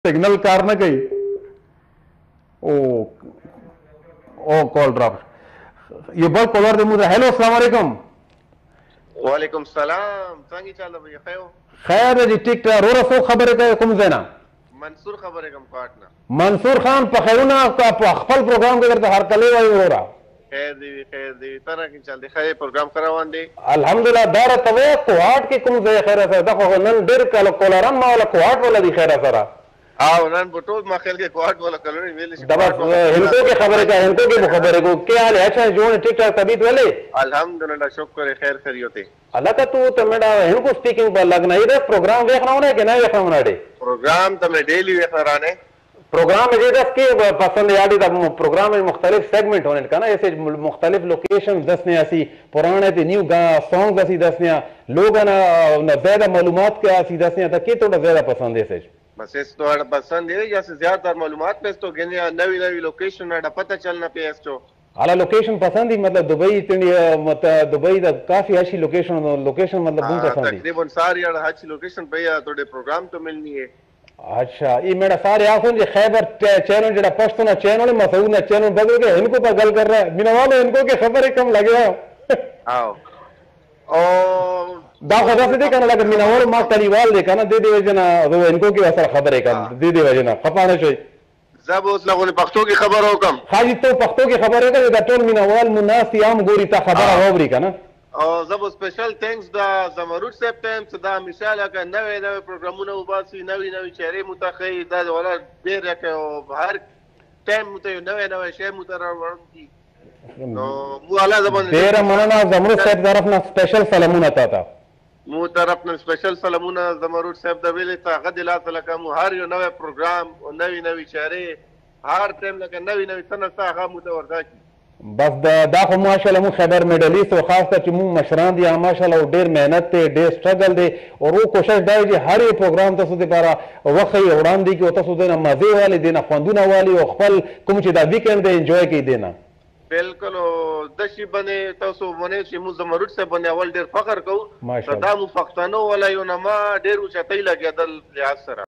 signal car न गई ओ call drop ये बल कॉलर दे मुझे हेलो अस्सलाम वालेकुम वालेकुम सलाम څنګه چل دی خیر خیر जी ٹھیک ٹھاک رو رسو خبر ہے کوم زینا منصور خبر ہے کم پارٹنر منصور خان په خیرونه کا خپل پروګرام کې درته هر کله وای ورا خیر دی تر کې چل دی خیر پروګرام کراوان دی الحمدلله دار ته کوهات کې کوم ځای خیر سره دغه نن ډیر کله کولران ما ولا کوهات ولا دی خیر سره او نن بټول ما خیال کې کوهات ولا کلونی ویل شي دبا هندو کې خبره کا هندو کې خبره کو کیا حال ہے اچھا جو ٹھیک ٹھاک طبیعت والے الحمدللہ شکر خیر خیریت اللہ کا تو میرا ہندو سپیکنگ پر لگنا ہے پروگرام دیکھنا ہونا ہے کہ نہیں دیکھنا ہونا ہے پروگرام تو میں ڈیلی دیکھ رہا ہے پروگرام میں دس کے پسند یادی دا پروگرام میں مختلف سیگمنٹ ہونے کا نا ایسے مختلف لوکیشن دسنے اسی پرانے تے نیو سانگ اسی دسنے لوگ نا زیادہ معلومات کے اسی دسنے تا کی تھوڑا زیادہ پسند ہے سچ بس اس تو پسند ہے یا سے زیادہ تر معلومات پہ تو گنے نئی نئی لوکیشن دا پتہ چلنا پہ اس تو اعلی لوکیشن پسند ہی مطلب دبئی مطلب دبئی دا کافی اچھی لوکیشن مطلب بہت پسند ہے تقریبا ساری اچھی لوکیشن پہ تھوڑے پروگرام تو ملنی ہے اچھا یہ میرا سارے آسن جو خیبر چینل جڑا پشتونا چینل مسعود نے چینل بدل کے ان کو پر گل کر رہا ہے بنا والو ان کو کہ خبر کم لگے آؤ او دا خدا سے دیکھنا لگا بنا والو ما تلیوال دیکھا نا دے دے وجنا وہ ان کو کی اثر خبر ہے کم دے دے وجنا خپانے شوی زب اس لوگوں نے پختو کی خبر ہو کم خاجی تو پختو کی خبر ہے کہ دا ټول منا وال مناسی عام گوری تا خبر ہوبری کا نا او زب اسپیشل تھینکس دا زمرود صاحب ټایم صدا مثال کا نوې نوې پروګرامونه وباسي نوې نوې چهره متخی دا ولا ډیر راکه او هر ټایم مته نوې نوې شی متر ورنتي نو مو اعلی زبان ډیر مننه زمرود صاحب طرف نه سپیشل سلامونه تا مو طرف نه سپیشل سلامونه زمرود صاحب د ویلې تا غد لا تلکه مو هر یو نوې پروګرام او نوې نوې چهره هر ټایم لکه نوې نوې سنت هغه متوردا کی بس دا خو ماشاءالله مو خبر میډلیست او خاص کر چې مو مشران دي ماشاءالله ډیر مهنت ته ډیر سټرګل دی او کوشش دی چې هر یو پروګرام تاسو لپاره وخت یې وړاندې کې او تاسو دنه مزه والي دینه خوندونه والي او خپل کوم چې دا ویکند دی انجوای کوي دینه بالکل د شي باندې تاسو باندې چې مو زمرود صاحب باندې اول ډیر فخر کوو دا مو پښتنو ولا یو نه ما ډیر اوچتای لګیدل لحاظ سره